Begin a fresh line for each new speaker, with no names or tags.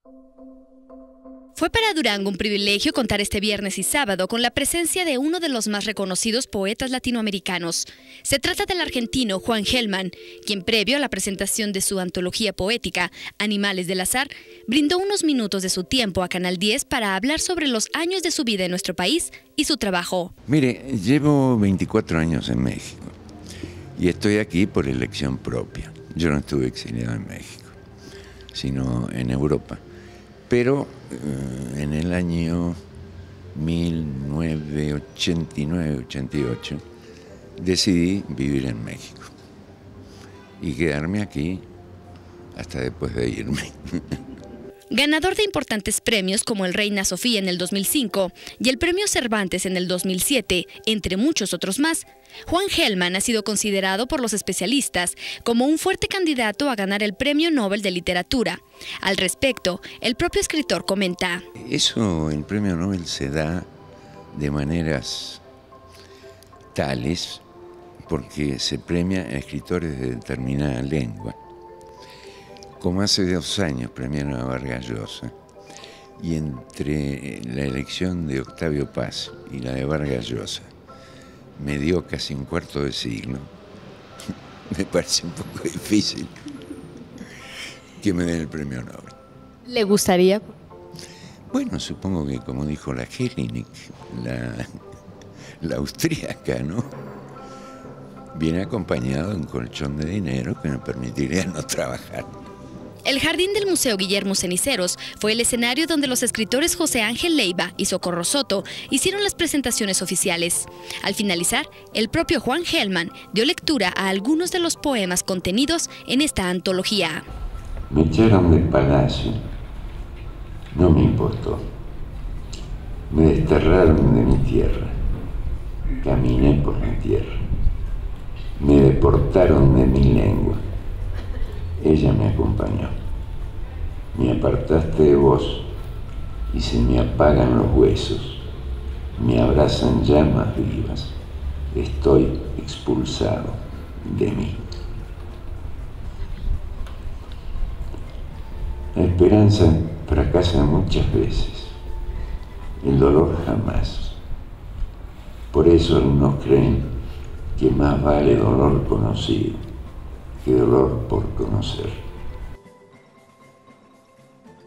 Fue para Durango un privilegio contar este viernes y sábado con la presencia de uno de los más reconocidos poetas latinoamericanos. Se trata del argentino Juan Gelman, quien previo a la presentación de su antología poética, Animales del Azar, brindó unos minutos de su tiempo a Canal 10 para hablar sobre los años de su vida en nuestro país y su trabajo.
Mire, llevo 24 años en México y estoy aquí por elección propia. Yo no estuve exiliado en México, sino en Europa. Pero en el año 1989-88 decidí vivir en México y quedarme aquí hasta después de irme.
Ganador de importantes premios como el Reina Sofía en el 2005 y el Premio Cervantes en el 2007, entre muchos otros más, Juan Gelman ha sido considerado por los especialistas como un fuerte candidato a ganar el Premio Nobel de Literatura. Al respecto, el propio escritor comenta:
Eso, el Premio Nobel se da de maneras tales porque se premia a escritores de determinada lengua. Como hace 2 años premiaron a Vargas Llosa, y entre la elección de Octavio Paz y la de Vargas Llosa me dio casi un cuarto de siglo. Me parece un poco difícil que me den el premio Nobel.
¿Le gustaría?
Bueno, supongo que, como dijo la Jelinek, la austríaca, ¿no? Viene acompañado de un colchón de dinero que me permitiría no trabajar.
El jardín del Museo Guillermo Ceniceros fue el escenario donde los escritores José Ángel Leiva y Socorro Soto hicieron las presentaciones oficiales. Al finalizar, el propio Juan Gelman dio lectura a algunos de los poemas contenidos en esta antología.
Me echaron del palacio, no me importó. Me desterraron de mi tierra, caminé por mi tierra. Me deportaron de mi lengua. Ella me acompañó. Me apartaste de vos y se me apagan los huesos. Me abrazan llamas vivas. Estoy expulsado de mí. La esperanza fracasa muchas veces. El dolor jamás. Por eso algunos creen que más vale dolor conocido que dolor por conocer.